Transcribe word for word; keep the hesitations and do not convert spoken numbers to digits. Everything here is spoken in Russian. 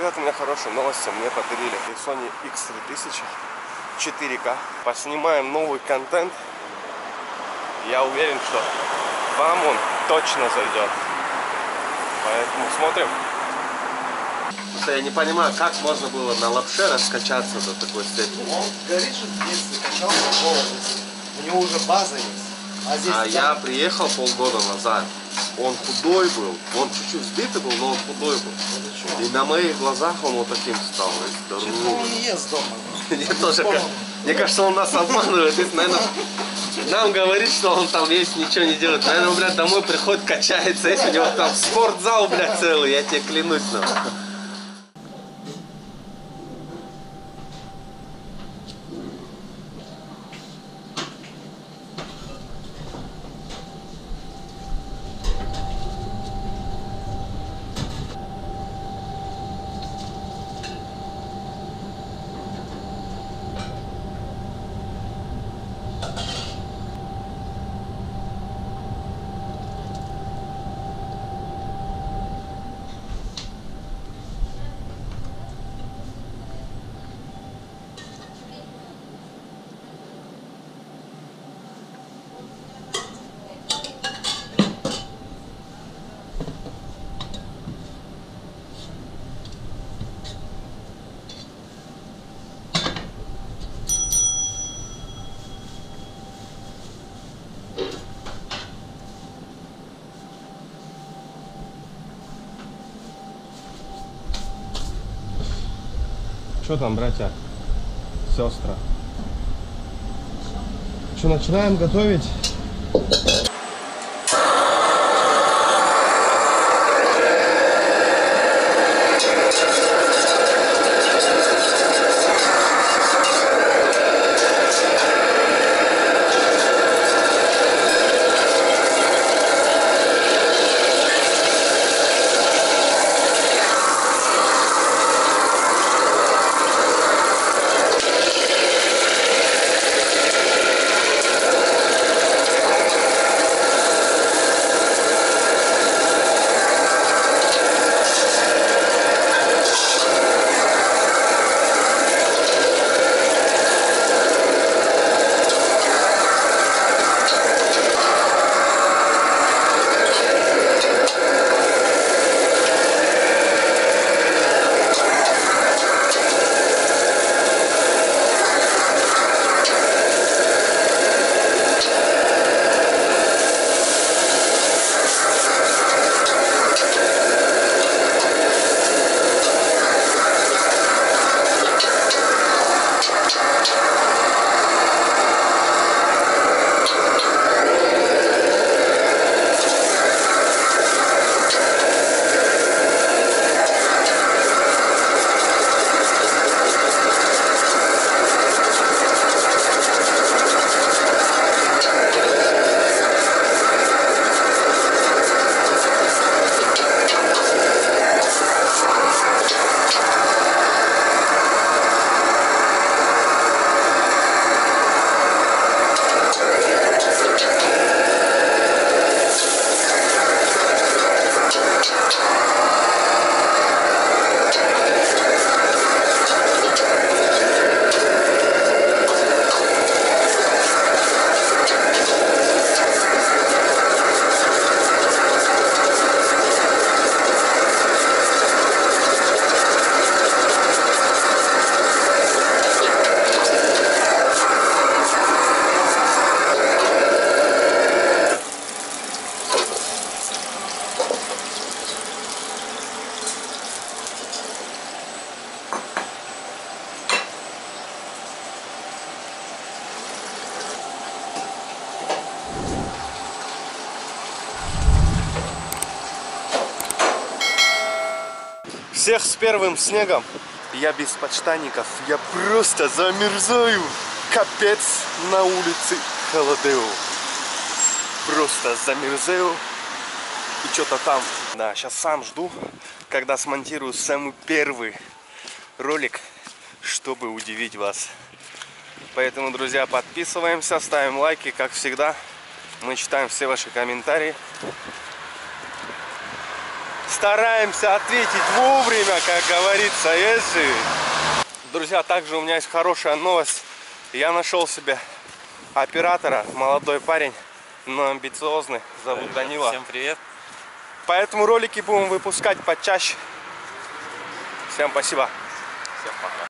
ребята, у меня хорошие новости. Мне подарили Sony икс три тысячи четыре ка. Поснимаем новый контент. Я уверен, что вам он точно зайдет. Поэтому смотрим. Я не понимаю, как можно было на лапше раскачаться до такой степени. Он говорит, что в детстве качался в молодости. У него уже база есть. А, здесь а я приехал полгода назад. Он худой был. Он чуть-чуть сбитый был, но он худой был. И на моих глазах он вот таким стал. Что-то он не ест дома. Мне тоже, мне кажется, он нас обманывает. И, наверное, нам говорит, что он там есть, ничего не делает. Наверное, он, блядь, домой приходит, качается. Есть у него там спортзал, блядь, целый. Я тебе клянусь. Ну. Что там, братья, сестры? Что, начинаем готовить? Всех с первым снегом. Я без подштанников. Я просто замерзаю. Капец, на улице холодео. Просто замерзаю. И что-то там. Да, сейчас сам жду, когда смонтирую самый первый ролик, чтобы удивить вас. Поэтому, друзья, подписываемся, ставим лайки, как всегда. Мы читаем все ваши комментарии. Стараемся ответить вовремя, как говорится, если... Друзья, также у меня есть хорошая новость. Я нашел себе оператора, молодой парень, но амбициозный. Зовут Привет. Данила. Всем привет. Поэтому ролики будем выпускать почаще. Всем спасибо. Всем пока.